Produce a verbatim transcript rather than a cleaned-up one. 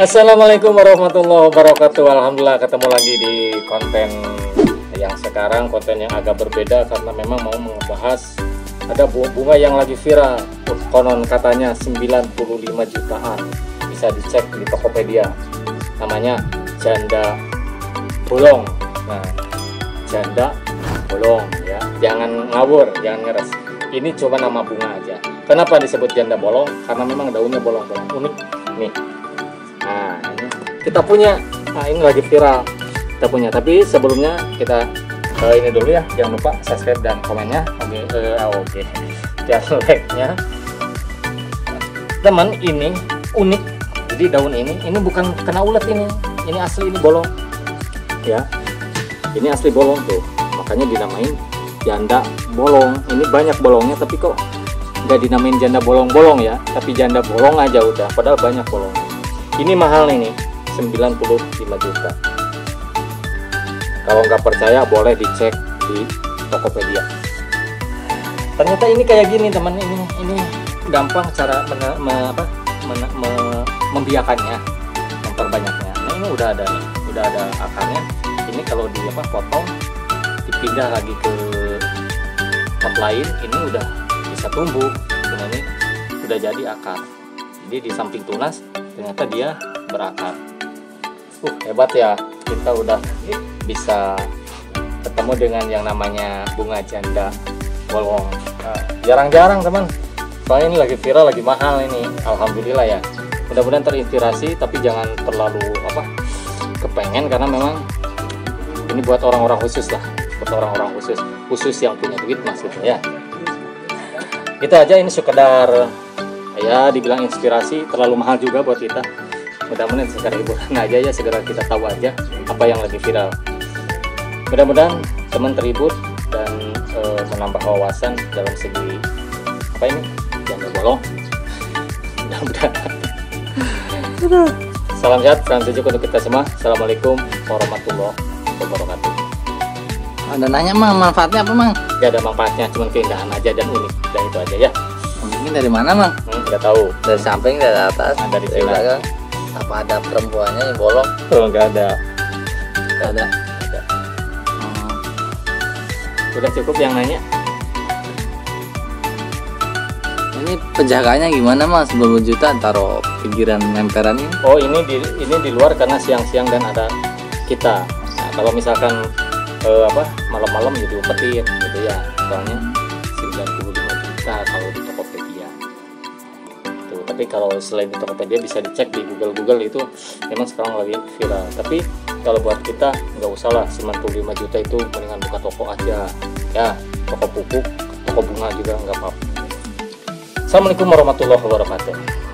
Assalamualaikum warahmatullahi wabarakatuh. Alhamdulillah ketemu lagi di konten yang sekarang, konten yang agak berbeda karena memang mau membahas ada bunga yang lagi viral. Konon katanya sembilan puluh lima jutaan, bisa dicek di Tokopedia. Namanya janda bolong. Nah, janda bolong ya, jangan ngawur, jangan ngeres. Ini cuma nama bunga aja. Kenapa disebut janda bolong? Karena memang daunnya bolong-bolong, unik nih. Nah, ini kita punya. Nah, ini lagi viral. Kita punya. Tapi sebelumnya kita uh, ini dulu ya. Jangan lupa subscribe dan komennya. Oke, okay, uh, oke. Okay. Jangan like-nya. Teman, ini unik. Jadi daun ini, ini bukan kena ulet ini. Ini asli, ini bolong. Ya. Ini asli bolong tuh. Makanya dinamain janda bolong. Ini banyak bolongnya, tapi kok nggak dinamain janda bolong-bolong ya. Tapi janda bolong aja udah. Padahal banyak bolong. Ini mahal ini, sembilan puluh lima juta. Kalau nggak percaya boleh dicek di Tokopedia. Ternyata ini kayak gini teman, ini ini gampang cara men, me, apa, men, me, membiakannya, memperbanyaknya. Nah, ini udah ada nih, udah ada akarnya. Ini kalau di apa potong, dipindah lagi ke pot lain, ini udah bisa tumbuh. Nah, ini udah jadi akar. Jadi di samping tunas ternyata dia berakar. Uh, hebat ya, kita udah bisa ketemu dengan yang namanya bunga janda bolong. Jarang-jarang nah, teman, soalnya ini lagi viral, lagi mahal ini. Alhamdulillah ya, mudah-mudahan terinspirasi, tapi jangan terlalu apa kepengen, karena memang ini buat orang-orang khusus lah, buat orang-orang khusus, khusus yang punya duit maksudnya ya. Kita aja ini sekedar ya dibilang inspirasi, terlalu mahal juga buat kita. Mudah-mudahan sekedar hiburan aja ya, segera kita tahu aja apa yang lagi viral. Mudah-mudahan teman terhibur dan e, menambah wawasan dalam segi apa ini janda bolong. Mudah-mudahan. Salam sehat, salam sejuk untuk kita semua. Assalamualaikum warahmatullahi wabarakatuh. Ada nanya mang, manfaatnya apa mang? Gak ada manfaatnya, cuma keindahan aja dan unik, dan itu aja ya. Ini dari mana mang? Hmm, nggak tahu. Dari samping, dari atas, nah, dari, dari belakang. Apa ada perempuannya yang bolong? Oh, nggak ada. Nggak ada. Ada. Hmm. Udah cukup yang nanya. Ini penjaganya gimana mas? sembilan puluh juta taruh pinggiran emperan ini? Oh, ini di ini di luar karena siang-siang dan ada kita. Nah, kalau misalkan eh, apa malam-malam jadi umpetin gitu ya. Soalnya sembilan puluh lima juta kalau di Tokopedia. Tuh, tapi kalau selain di Tokopedia bisa dicek di Google-Google, itu memang sekarang lagi viral. Tapi kalau buat kita nggak usah lah, sembilan puluh lima juta itu mendingan buka toko aja. Ya, toko pupuk, toko bunga juga nggak apa-apa. Assalamualaikum warahmatullahi wabarakatuh.